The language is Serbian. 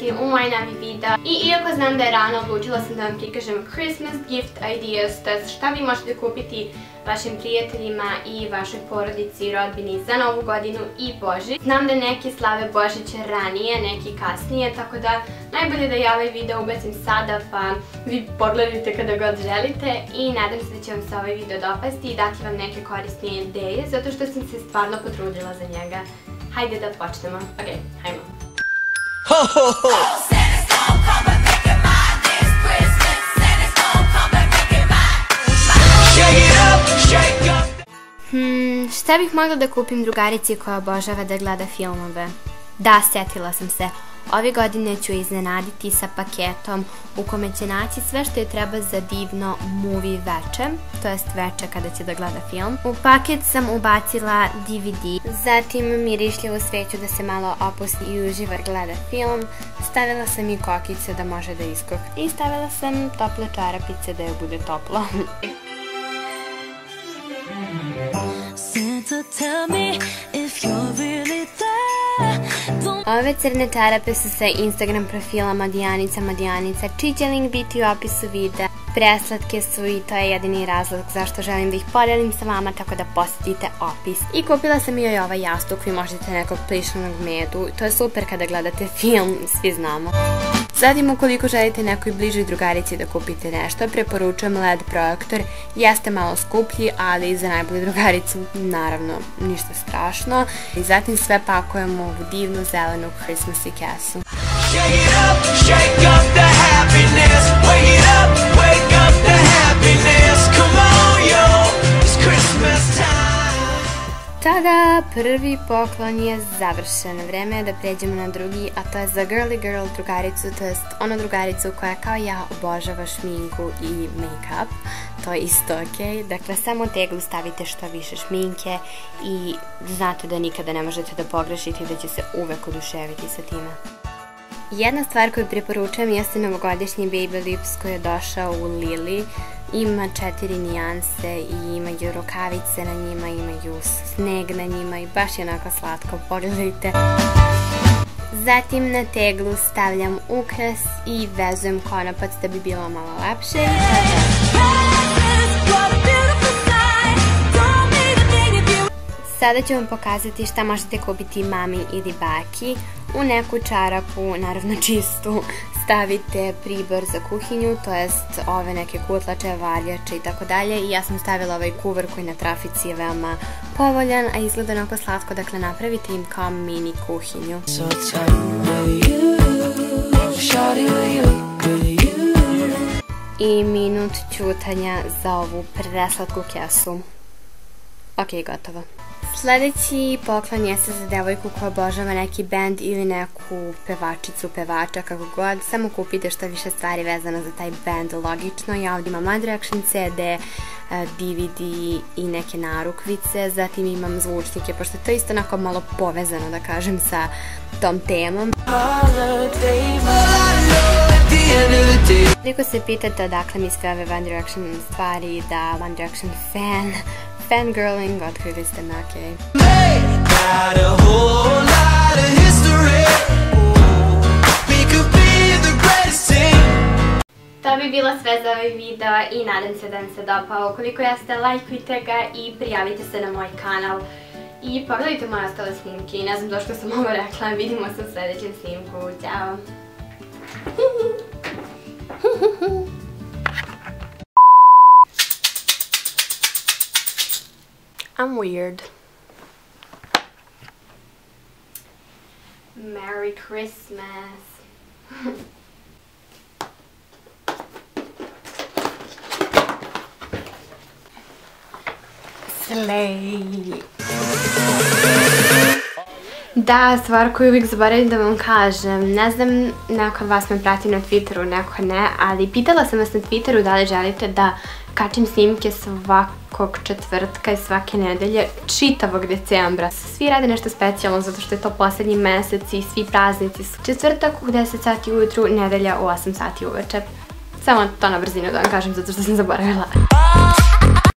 pojaviti u moj novi video. I iako znam da je rano, odlučila sam da vam prikažem Christmas gift ideas, to je šta vi možete kupiti vašim prijateljima i vašoj porodici i rodbini za Novu godinu i Božić. Znam da neki slave Božić ranije, neki kasnije, tako da najbolje da ja ovaj video ubacim sada pa vi pogledajte kada god želite i nadam se da će vam se ovaj video dopasti i dati vam neke korisnije ideje zato što sam se stvarno potrudila za njega. Hajde da počnemo. Ok, hajmo. Šta bih mogla da kupim drugarici koja obožava da gleda filmove? Da, sjetila sam se. Ove godine ću iznenaditi sa paketom u kome će naći sve što je treba za divno movie veče, to jest veče kada će da gleda film. U paket sam ubacila DVD, zatim mirišljivu sveću da se malo opusti i uživa gleda film, stavila sam i kokice da može da iskuha i stavila sam tople čarapice da joj bude toplo. Ove crne čarape su sa Instagram profila Madijanica. Čiji će link biti u opisu videa. Preslatke su i to je jedini razlog zašto želim da ih podelim sa vama, tako da posjetite opis. I kupila sam joj ovaj jastuk, vi možete nekog plišnog medu, to je super kada gledate film, svi znamo. Zatim, ukoliko želite nekoj bližoj drugarici da kupite nešto, preporučujem LED projektor, jeste malo skuplji, ali za najbolju drugaricu, naravno, ništa strašno. I zatim sve pakujemo u divnu zelenu Christmassy kesu. Tada, prvi poklon je završen. Vreme je da pređemo na drugi, a to je za girly girl drugaricu, to jest onu drugaricu koja kao ja obožava šminku i make-up. To je isto ok. Dakle, samo u teglu stavite što više šminke i znate da nikada ne možete da pogrešite i da će se uvek oduševiti sa time. Jedna stvar koju preporučujem jeste novogodišnji Baby Lips koji je došao u Lili. Ima 4 nijanse i imaju rukavice na njima, imaju sneg na njima i baš je onako slatko, pogledajte. Zatim na teglu stavljam ukras i vezujem konopac da bi bilo malo lepše. Sada ću vam pokazati šta možete kupiti mami ili baki. U neku čarapu, naravno čistu, stavite pribor za kuhinju, to jest ove neke kutlače, valjače i tako dalje. I ja sam stavila ovaj kuvar koji na trafici je veoma povoljan, a izgleda onako slatko, dakle napravite im kao mini kuhinju. I minut ćutanja za ovu preslatku kesu. Ok, gotovo. Sljedeći poklon jeste za devojku koja obožava neki band ili neku pevačicu, pevača, kako god. Samo kupite što više stvari vezano za taj band, logično. Ja ovdje imam One Direction CD, DVD i neke narukvice, zatim imam zvučnike, pošto to je isto onako malo povezano, da kažem, sa tom temom. Koliko se pitate odakle mi sve ove One Direction stvari, da One Direction fangirling, otkrili ste me, okej. To bi bilo sve za ovaj video i nadam se da vam se dopao. Ukoliko jeste, lajkujte ga i prijavite se na moj kanal. I pogledajte moje ostale snimke i ne znam došto sam ovo rekla, vidimo se u sljedećem snimku. Ćao! I'm weird. Merry Christmas. Slay. Da, stvar koju uvijek zaboravim da vam kažem, ne znam, neko od vas me prati na Twitteru, neko ne, ali pitala sam vas na Twitteru da li želite da kačim snimke svakog četvrtka i svake nedelje, čitavog decembra. Svi rade nešto specijalno zato što je to posljednji mesec i svi praznici su. Četvrtak u 10 sati ujutru, nedelja u 8 sati uveče. Samo to na brzinu da vam kažem zato što sam zaboravila.